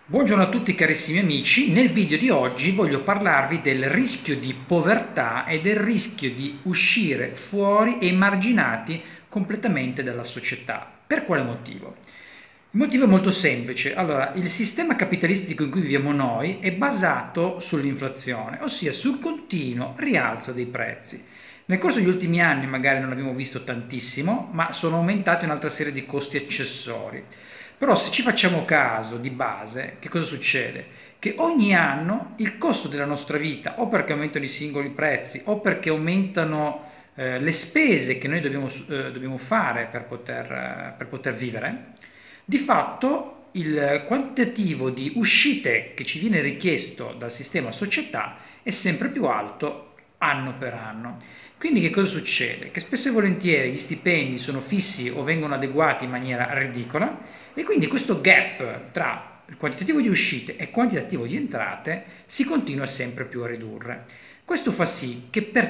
Buongiorno a tutti carissimi amici, nel video di oggi voglio parlarvi del rischio di povertà e del rischio di uscire fuori e emarginati completamente dalla società. Per quale motivo? Il motivo è molto semplice. Allora, il sistema capitalistico in cui viviamo noi è basato sull'inflazione, ossia sul continuo rialzo dei prezzi. Nel corso degli ultimi anni magari non abbiamo visto tantissimo, ma sono aumentati un'altra serie di costi accessori. Però se ci facciamo caso di base, che cosa succede? Che ogni anno il costo della nostra vita, o perché aumentano i singoli prezzi, o perché aumentano le spese che noi dobbiamo fare per poter vivere, di fatto il quantitativo di uscite che ci viene richiesto dal sistema società è sempre più alto anno per anno. Quindi che cosa succede? Che spesso e volentieri gli stipendi sono fissi o vengono adeguati in maniera ridicola e quindi questo gap tra il quantitativo di uscite e il quantitativo di entrate si continua sempre più a ridurre. Questo fa sì che per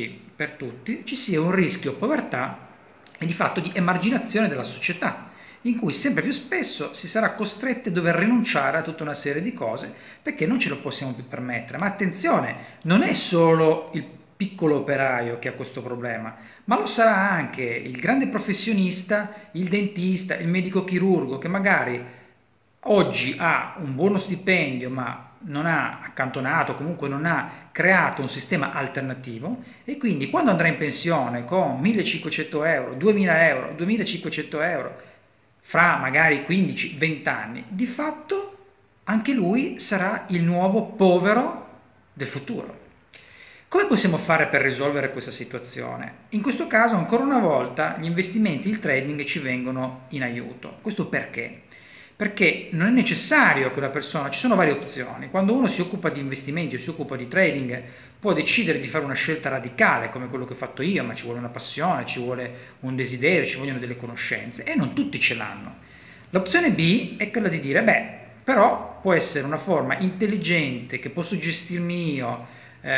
tutti ci sia un rischio povertà e di fatto di emarginazione della società, in cui sempre più spesso si sarà costretti a dover rinunciare a tutta una serie di cose perché non ce lo possiamo più permettere. Ma attenzione, non è solo il piccolo operaio che ha questo problema, ma lo sarà anche il grande professionista, il dentista, il medico chirurgo che magari oggi ha un buono stipendio ma non ha accantonato, comunque non ha creato un sistema alternativo e quindi quando andrà in pensione con 1500 euro, 2000 euro, 2500 euro fra magari 15-20 anni, di fatto anche lui sarà il nuovo povero del futuro. Come possiamo fare per risolvere questa situazione? In questo caso, ancora una volta, gli investimenti e il trading ci vengono in aiuto. Questo perché? Perché non è necessario che una persona, ci sono varie opzioni. Quando uno si occupa di investimenti o si occupa di trading, può decidere di fare una scelta radicale, come quello che ho fatto io, ma ci vuole una passione, ci vuole un desiderio, ci vogliono delle conoscenze, e non tutti ce l'hanno. L'opzione B è quella di dire, beh, però può essere una forma intelligente che posso gestirmi io,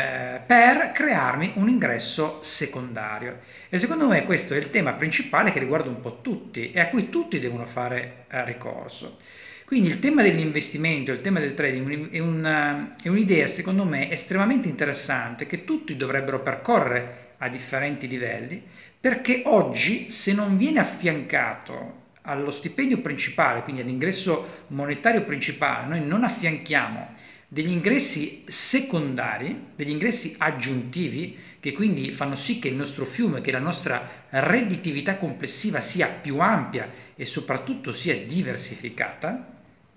per crearmi un ingresso secondario. E secondo me questo è il tema principale che riguarda un po' tutti e a cui tutti devono fare ricorso. Quindi il tema dell'investimento, il tema del trading è un'idea secondo me estremamente interessante che tutti dovrebbero percorrere a differenti livelli, perché oggi se non viene affiancato allo stipendio principale, quindi all'ingresso monetario principale, noi non affianchiamo degli ingressi secondari, degli ingressi aggiuntivi, che quindi fanno sì che il nostro fiume, che la nostra redditività complessiva sia più ampia e soprattutto sia diversificata,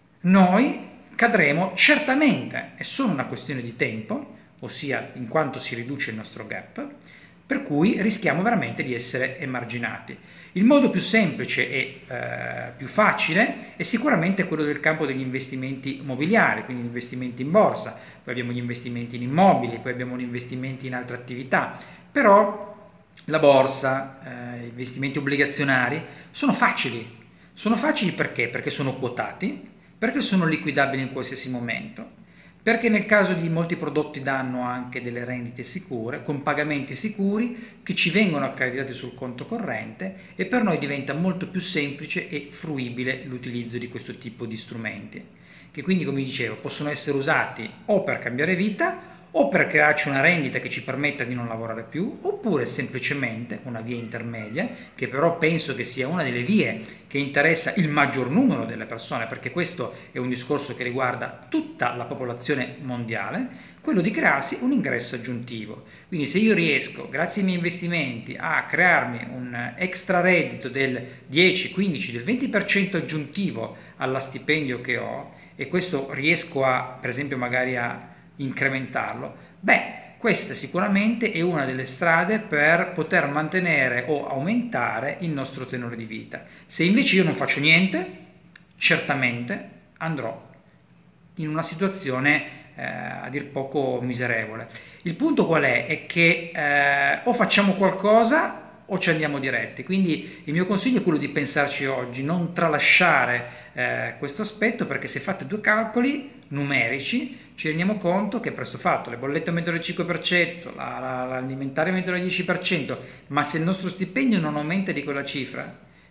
noi cadremo certamente, è solo una questione di tempo, ossia in quanto si riduce il nostro gap, per cui rischiamo veramente di essere emarginati. Il modo più semplice e più facile è sicuramente quello del campo degli investimenti immobiliari, quindi investimenti in borsa, poi abbiamo gli investimenti in immobili, poi abbiamo gli investimenti in altre attività, però la borsa, gli investimenti obbligazionari sono facili perché? Perché sono quotati, perché sono liquidabili in qualsiasi momento, perché nel caso di molti prodotti danno anche delle rendite sicure, con pagamenti sicuri che ci vengono accreditati sul conto corrente e per noi diventa molto più semplice e fruibile l'utilizzo di questo tipo di strumenti, che quindi, come dicevo, possono essere usati o per cambiare vita o per crearci una rendita che ci permetta di non lavorare più, oppure semplicemente una via intermedia, che però penso che sia una delle vie che interessa il maggior numero delle persone, perché questo è un discorso che riguarda tutta la popolazione mondiale, quello di crearsi un ingresso aggiuntivo. Quindi se io riesco, grazie ai miei investimenti, a crearmi un extra reddito del 10, 15, del 20% aggiuntivo alla stipendio che ho, e questo riesco a, per esempio, magari a incrementarlo, beh, questa sicuramente è una delle strade per poter mantenere o aumentare il nostro tenore di vita. Se invece io non faccio niente, certamente andrò in una situazione a dir poco miserevole. Il punto qual è? È che o facciamo qualcosa o ci andiamo diretti, quindi il mio consiglio è quello di pensarci oggi, non tralasciare questo aspetto, perché se fate due calcoli numerici ci rendiamo conto che presto fatto, le bollette aumentano del 5%, l'alimentare aumenta del 10%, ma se il nostro stipendio non aumenta di quella cifra,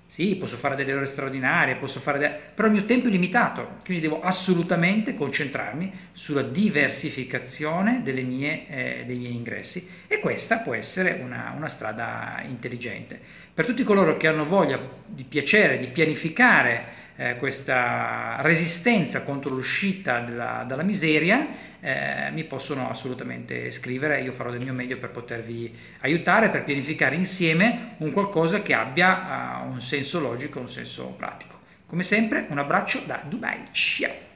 Sì, posso fare delle ore straordinarie, però il mio tempo è limitato, quindi devo assolutamente concentrarmi sulla diversificazione dei miei ingressi, e questa può essere una strada intelligente. Per tutti coloro che hanno voglia di piacere, di pianificare questa resistenza contro l'uscita dalla miseria, mi possono assolutamente scrivere, io farò del mio meglio per potervi aiutare, per pianificare insieme un qualcosa che abbia un senso logico, un senso pratico. Come sempre, un abbraccio da Dubai, ciao!